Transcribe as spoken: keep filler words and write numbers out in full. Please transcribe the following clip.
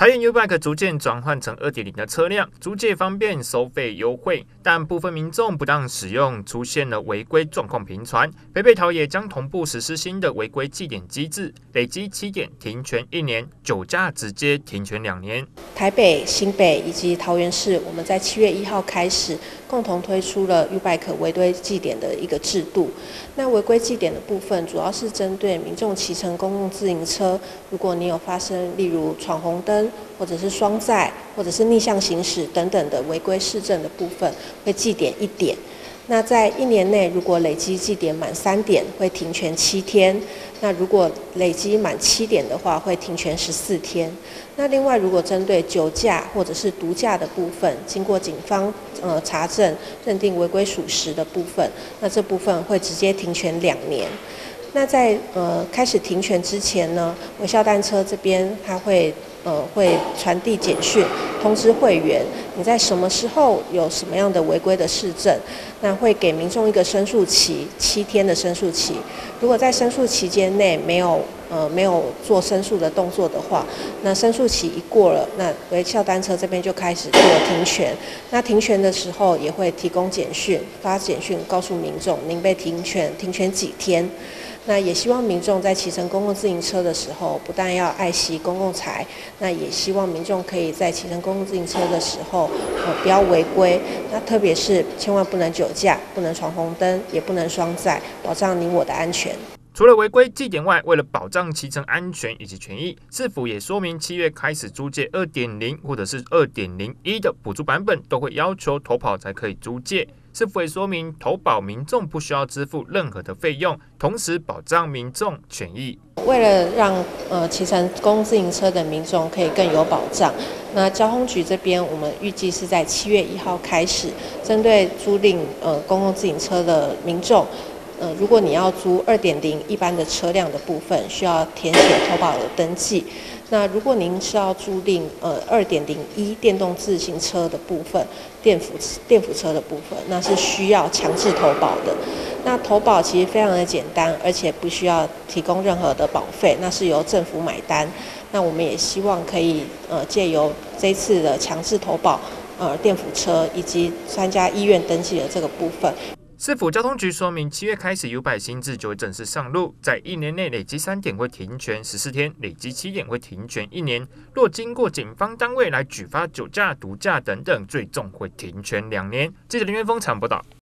台元 U-Bike 逐渐转换成 二点零 的车辆，租借方便，收费优惠，但部分民众不当使用，出现了违规状况频传。北北桃也将同步实施新的违规记点机制，累积七点停权一年，酒驾直接停权两年。 台北、新北以及桃园市，我们在七月一号开始共同推出了 U-Bike 违规记点的一个制度。那违规记点的部分，主要是针对民众骑乘公共自行车，如果你有发生例如闯红灯，或者是双载，或者是逆向行驶等等的违规事证的部分，会记点一点。那在一年内，如果累积记点满三点，会停权七天；那如果累积满七点的话，会停权十四天。那另外，如果针对酒驾或者是毒驾的部分，经过警方呃查证认定违规属实的部分，那这部分会直接停权两年。那在呃开始停权之前呢，微笑单车这边它会呃会传递简讯通知会员，你在什么时候有什么样的违规的事证，那会给民众一个申诉期，七天的申诉期。如果在申诉期间内没有呃没有做申诉的动作的话，那申诉期一过了，那微笑单车这边就开始做停权。那停权的时候也会提供简讯，发简讯告诉民众您被停权，停权几天。那也希望民众在骑乘公共自行车的时候，不但要爱惜公共财，那也希望民众可以在骑乘公共自行车的时候，呃，不要违规。那特别是千万不能酒驾，不能闯红灯，也不能双载，保障你我的安全。 除了违规记点外，为了保障骑乘安全以及权益，市府也说明七月开始租借 二点零 或者是 二点零一 的补助版本，都会要求投保才可以租借。市府也说明，投保民众不需要支付任何的费用，同时保障民众权益。 为了让呃骑乘公共自行车的民众可以更有保障，那交通局这边我们预计是在七月一号开始，针对租赁呃公共自行车的民众。呃，如果你要租 二点零 一般的车辆的部分，需要填写投保额登记。那如果您是要租赁呃 二点零一 电动自行车的部分，电辅电辅车的部分，那是需要强制投保的。那投保其实非常的简单，而且不需要提供任何的保费，那是由政府买单。那我们也希望可以呃借由这次的强制投保呃电辅车以及参加医院登记的这个部分。 市府交通局说明，七月开始 U-Bike 新制就会正式上路，在一年内累积三点会停权十四天，累积七点会停权一年。若经过警方单位来举发酒驾、毒驾等等，最重会停权两年。记者林元峰采访报道。